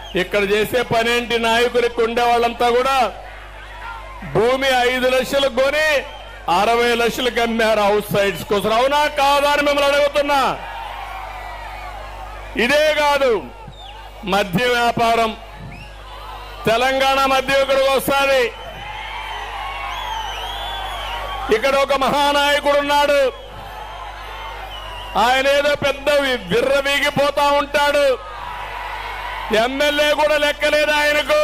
ఇక్కడ చేసే పనేంటి? నాయకులకు ఉండే వాళ్ళంతా కూడా భూమి 5 లక్షలకు కొని 60 లక్షలకు అమ్మారు అవుట్ సైడ్స్ కోసం. అవునా కాదా అని మిమ్మల్ని అడుగుతున్నా. ఇదే కాదు, మద్య వ్యాపారం. తెలంగాణ మద్యం ఇక్కడికి వస్తుంది. ఇక్కడ ఒక మహానాయకుడు ఉన్నాడు. ఆయన ఏదో పెద్ద విర్రవీగిపోతా ఉంటాడు. ఎమ్మెల్యే కూడా లెక్కలేదు ఆయనకు.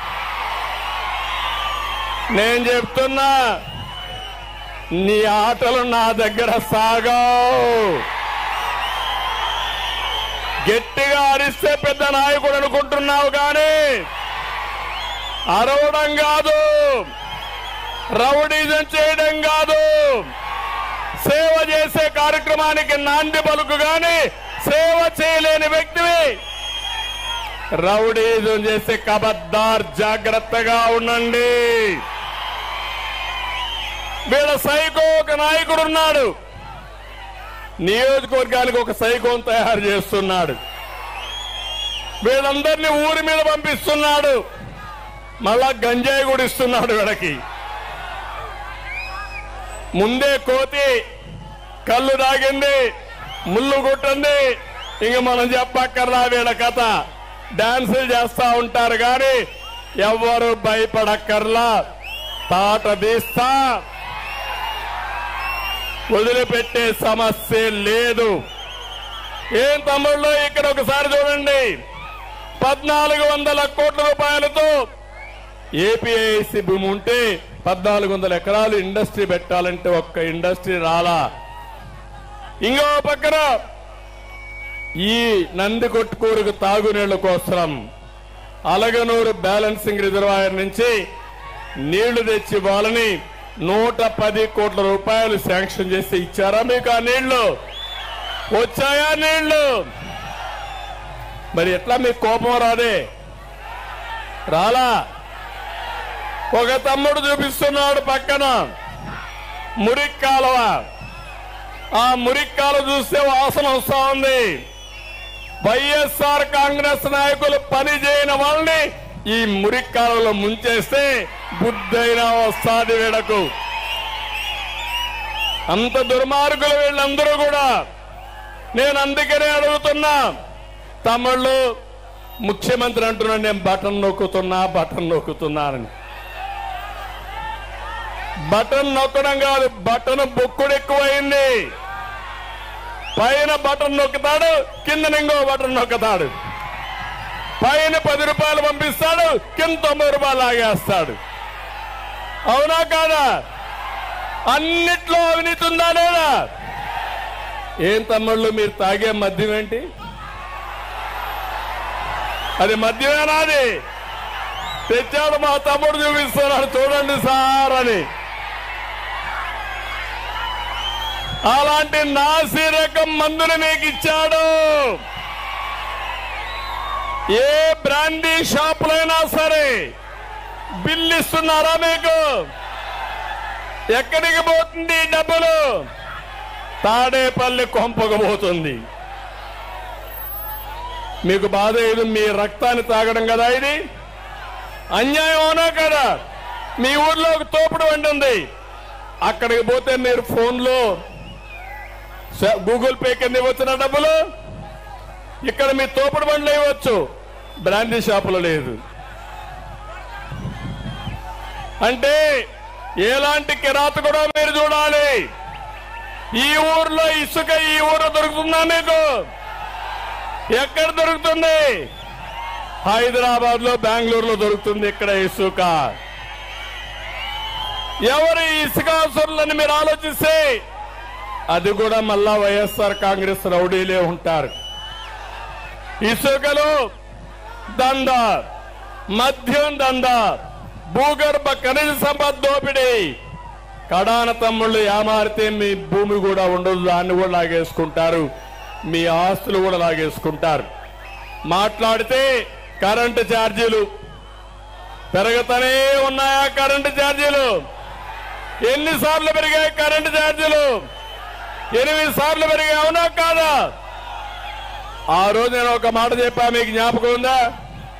నేను చెప్తున్నా, నీ ఆటలు నా దగ్గర సాగవు. గట్టిగా అరిస్తే పెద్ద నాయకుడు అనుకుంటున్నావు కానీ అరవడం కాదు, రౌడీజం చేయడం కాదు, సేవ చేసే కార్యక్రమానికి నాంది పలుకు గాని సేవ చేయలేని వ్యక్తివి. రౌడీజం చేసే కబద్దార్, జాగ్రత్తగా ఉండండి. వీళ్ళ సైకో ఒక నాయకుడు ఉన్నాడు. నియోజకవర్గానికి ఒక సైకోను తయారు చేస్తున్నాడు. వీళ్ళందరినీ ఊరి మీద పంపిస్తున్నాడు. మళ్ళా గంజాయి కూడా ఇస్తున్నాడు వీళ్ళకి. ముందే కోతి కళ్ళు తాగింది, ముళ్ళు గుట్టింది. ఇంక మనం చెప్పక్కర్లా వీళ్ళ కథ. డాన్సులు చేస్తా ఉంటారు కానీ ఎవ్వరు భయపడక్కర్లా. తాట తీస్తా, వదిలిపెట్టే సమస్య లేదు. ఏం తమ్ముళ్ళు, ఇక్కడ ఒకసారి చూడండి. 1400 కోట్ల రూపాయలతో ఏపీఐసి భూమి ఉంటే 1400 ఎకరాలు ఇండస్ట్రీ పెట్టాలంటే ఒక్క ఇండస్ట్రీ రాలా. ఇంకో పక్కన ఈ నందికొట్కూరుకు తాగునీళ్ల కోసం అలగనూరు బ్యాలెన్సింగ్ రిజర్వాయర్ నుంచి నీళ్లు తెచ్చి ఇవ్వాలని 110 కోట్ల రూపాయలు శాంక్షన్ చేసి ఇచ్చారా మీకు? ఆ నీళ్లు వచ్చాయా? నీళ్లు మరి ఎట్లా మీకు కోపం రాదే? రాలా? ఒక తమ్ముడు చూపిస్తున్నాడు పక్కన మురికి కాలువ. ఆ మురికి కాలువ చూస్తే వాసన వస్తా ఉంది. వైఎస్ఆర్ కాంగ్రెస్ నాయకులు పని చేయని వాళ్ళని ఈ మురికి కాలువలో ముంచేస్తే బుద్ధైనా వస్తాది వీడకు. అంత దుర్మార్గులు వీళ్ళందరూ కూడా. నేను అందుకనే అడుగుతున్నా, తమ్ముళ్ళు ముఖ్యమంత్రి అంటున్నాడు నేను బటన్ నొక్కుతున్నానని. బటన్ నొక్కడం కాదు, బటన్ బొక్కుడు ఎక్కువైంది. పైన బటన్ నొక్కుతాడు, కింద ఇంకో బటన్ నొక్కుతాడు. పైన 10 రూపాయలు పంపిస్తాడు, కింద 90 రూపాయలు లాగేస్తాడు. అవునా కాదా? అన్నిట్లో అవినీతి ఉందా లేదా? ఏం తమ్ముళ్ళు, మీరు తాగే మద్యం ఏంటి? అది మద్యమేనా? అది తెచ్చాడు మా తమ్ముడు, చూపిస్తున్నాడు చూడండి సార్ అని. అలాంటి నాసి రకం మందుని మీకు ఇచ్చాడు. ఏ బ్రాండీ షాపులైనా సరే బిల్లు ఇస్తున్నారా మీకు? ఎక్కడికి పోతుంది డబ్బులు? తాడేపల్లి కొంపకు పోతుంది. మీకు బాధ ఏది? మీ రక్తాన్ని తాగడం కదా ఇది? అన్యాయం అవునా కదా? మీ ఊర్లో ఒక తోపుడు ఉంటుంది, అక్కడికి పోతే మీరు ఫోన్లో గూగుల్ పే కింద ఇవ్వచ్చిన డబ్బులు, ఇక్కడ మీ తోపుడు బండ్లు ఇవ్వచ్చు, బ్రాండీ షాపులో లేదు. అంటే ఎలాంటి కిరాత కూడా మీరు చూడాలి. ఈ ఊర్లో ఇసుక ఈ ఊరు దొరుకుతుందా మీకు? ఎక్కడ దొరుకుతుంది? హైదరాబాద్ లో, బెంగళూరులో దొరుకుతుంది. ఇక్కడ ఇసుక. ఎవరు ఇసుకాసురులని మీరు ఆలోచిస్తే అది కూడా మళ్ళా వైఎస్ఆర్ కాంగ్రెస్ రౌడీలే ఉంటారు. ఇసుకలో దందా, మద్యం దందా, భూగర్భ ఖనిజ సంపద దోపిడీ. కడాన తమ్ముళ్ళు ఏమారితే మీ భూమి కూడా ఉండదు, దాన్ని కూడా లాగేసుకుంటారు, మీ ఆస్తులు కూడా లాగేసుకుంటారు. మాట్లాడితే కరెంటు ఛార్జీలు పెరుగుతూనే ఉన్నాయా? కరెంటు ఛార్జీలు ఎన్నిసార్లు పెరిగాయి? కరెంటు ఛార్జీలు 8 సార్లు పెరిగాయి. అవునా కాదా? ఆ రోజు నేను ఒక మాట చెప్పా, మీకు జ్ఞాపకం ఉందా?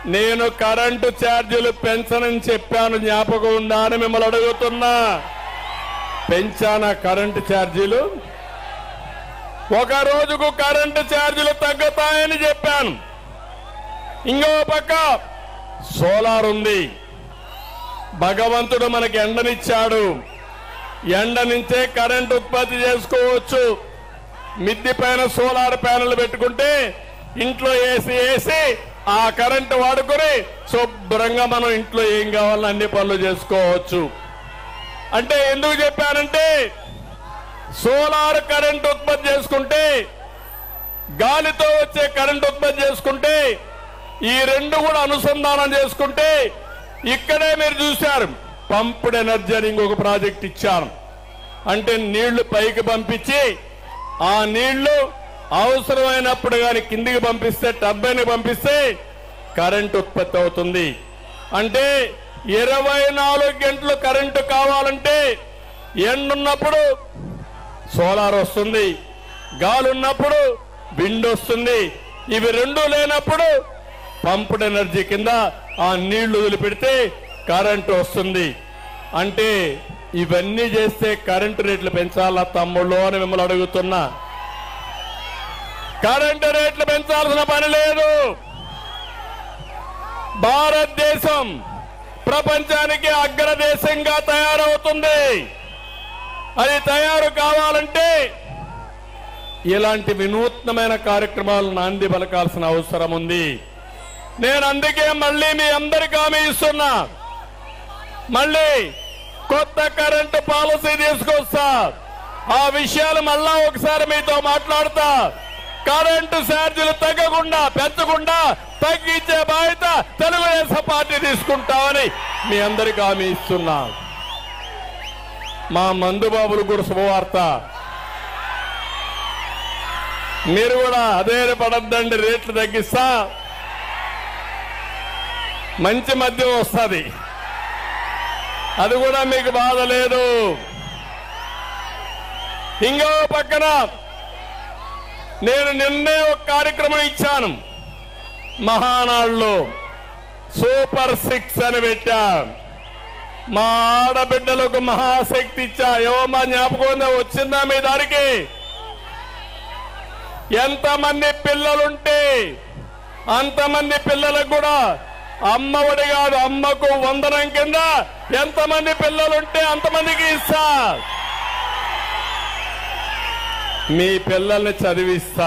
నేను కరెంటు ఛార్జీలు పెంచనని చెప్పాను, జ్ఞాపకం ఉందా అని మిమ్మల్ని అడుగుతున్నా. పెంచానా కరెంటు ఛార్జీలు? ఒక రోజుకు కరెంటు ఛార్జీలు తగ్గుతాయని చెప్పాను. ఇంకో పక్క సోలార్ ఉంది. భగవంతుడు మనకి ఎండనిచ్చాడు. ఎండ నుంచే కరెంటు ఉత్పత్తి చేసుకోవచ్చు. మిద్ది పైన సోలార్ ప్యానెల్ పెట్టుకుంటే ఇంట్లో ఏసీ వేసి ఆ కరెంటు వాడుకొని శుభ్రంగా మనం ఇంట్లో ఏం కావాలో అన్ని పనులు చేసుకోవచ్చు. అంటే ఎందుకు చెప్పానంటే సోలార్ కరెంట్ ఉత్పత్తి చేసుకుంటే, గాలితో వచ్చే కరెంట్ ఉత్పత్తి చేసుకుంటే, ఈ రెండు కూడా అనుసంధానం చేసుకుంటే, ఇక్కడే మీరు చూశారు పంప్డ్ ఎనర్జీ అని ఇంకొక ప్రాజెక్ట్ ఇచ్చాను. అంటే నీళ్లు పైకి పంపించి ఆ నీళ్లు అవసరమైనప్పుడు కానీ కిందికి పంపిస్తే, టర్బైన్ పంపిస్తే కరెంట్ ఉత్పత్తి అవుతుంది. అంటే 24 గంటలు కరెంటు కావాలంటే ఎండున్నప్పుడు సోలార్ వస్తుంది, గాలి ఉన్నప్పుడు విండ్ వస్తుంది. ఇవి రెండు లేనప్పుడు పంప్డ్ ఎనర్జీ కింద ఆ నీళ్లు వదిలిపెడితే కరెంటు వస్తుంది. అంటే ఇవన్నీ చేస్తే కరెంటు రేట్లు పెంచాలా తమ్ముళ్ళు అని మిమ్మల్ని అడుగుతున్నా. కరెంటు రేట్లు పెంచాల్సిన పని లేదు. భారతదేశం ప్రపంచానికి అగ్రదేశంగా తయారవుతుంది. అది తయారు కావాలంటే ఇలాంటి వినూత్నమైన కార్యక్రమాలు నాంది పలకాల్సిన అవసరం ఉంది. నేను అందుకే మళ్ళీ మీ అందరికీ హామీ ఇస్తున్నా, మళ్ళీ కొత్త కరెంటు పాలసీ తీసుకొస్తా. ఆ విషయాలు మళ్ళా ఒకసారి మీతో మాట్లాడతా. కరెంటు ఛార్జీలు తగ్గకుండా, పెంచకుండా తగ్గించే బాధ్యత తెలుగుదేశం పార్టీ తీసుకుంటామని మీ అందరికీ హామీ ఇస్తున్నా. మా మందుబాబులు కూడా శుభవార్త. మీరు కూడా అధైర్యపడద్దండి, రేట్లు తగ్గిస్తా. మంచి మద్యం వస్తుంది, అది కూడా మీకు బాధ లేదు. ఇంకో పక్కన నేను నిన్నే ఒక కార్యక్రమం ఇచ్చాను. మహానాడులో సూపర్ 6 అని పెట్టా. మా ఆడబిడ్డలకు మహాశక్తి ఇచ్చా. ఏమో జ్ఞాపకం వచ్చిందా మీ దానికి? ఎంతమంది పిల్లలుంటే అంతమంది పిల్లలకు కూడా అమ్మఒడి కాదు, అమ్మకు వందనం కింద ఎంతమంది పిల్లలుంటే అంతమందికి ఇస్తా. మీ పిల్లల్ని చదివిస్తా.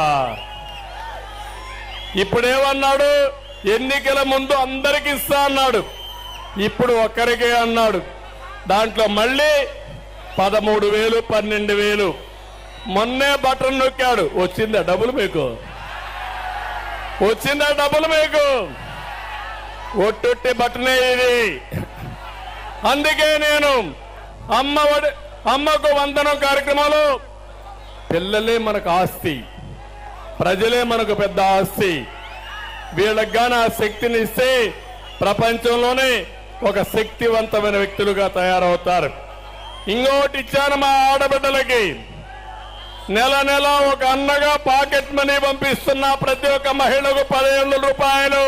ఇప్పుడేమన్నాడు? ఎన్నికల ముందు అందరికి ఇస్తా అన్నాడు, ఇప్పుడు ఒక్కరికే అన్నాడు. దాంట్లో మళ్ళీ 13,000, 12,000. మొన్నే బటన్ నొక్కాడు. వచ్చిందా డబ్బులు మీకు? వచ్చిందా డబ్బులు మీకు? ఒట్టొట్టి బటనే ఇది. అందుకే నేను అమ్మకు వందనం కార్యక్రమాలు, పిల్లలే మనకు ఆస్తి, ప్రజలే మనకు పెద్ద ఆస్తి. వీళ్ళకి గాని ఆ శక్తిని ఇస్తే ప్రపంచంలోనే ఒక శక్తివంతమైన వ్యక్తులుగా తయారవుతారు. ఇంకోటి ఇచ్చాను మా ఆడబిడ్డలకి, నెల నెల ఒక అన్నగా పాకెట్ మనీ పంపిస్తున్నా ప్రతి ఒక్క మహిళకు 15,000 రూపాయలు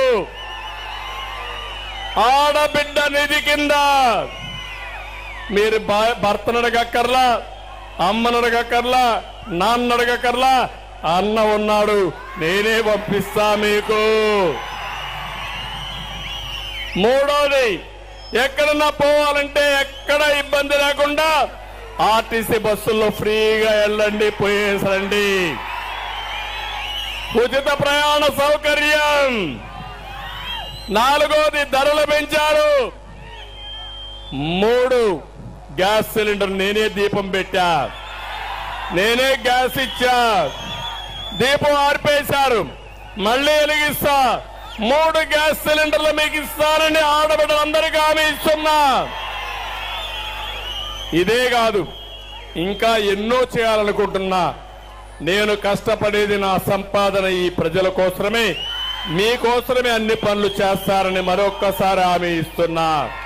ఆడబిడ్డ నిధి కింద. మీరు భర్తను అడగక్కర్లా, అమ్మను అడగక్కర్లా, నాన్న అడగక్కర్లా, అన్న ఉన్నాడు, నేనే పంపిస్తా మీకు. మూడోది, ఎక్కడన్నా పోవాలంటే ఎక్కడ ఇబ్బంది లేకుండా ఆర్టీసీ బస్సుల్లో ఫ్రీగా వెళ్ళండి, పోయేసండి. ఉచిత ప్రయాణ సౌకర్యం. నాలుగోది, ధరలు పెంచారు. 3 గ్యాస్ సిలిండర్ నేనే దీపం పెట్టా, నేనే గ్యాస్ ఇచ్చా. దీపం ఆర్పేశారు, మళ్ళీ వెలిగిస్తా. 3 గ్యాస్ సిలిండర్లు మీకు ఇస్తానని ఆడబిడ్డలందరికీ హామీ ఇస్తున్నా. ఇదే కాదు, ఇంకా ఎన్నో చేయాలనుకుంటున్నా. నేను కష్టపడేది నా సంపాదన ఈ ప్రజల కోసమే, మీకోసమే అన్ని పనులు చేస్తారని మరొక్కసారి హామీ ఇస్తున్నా.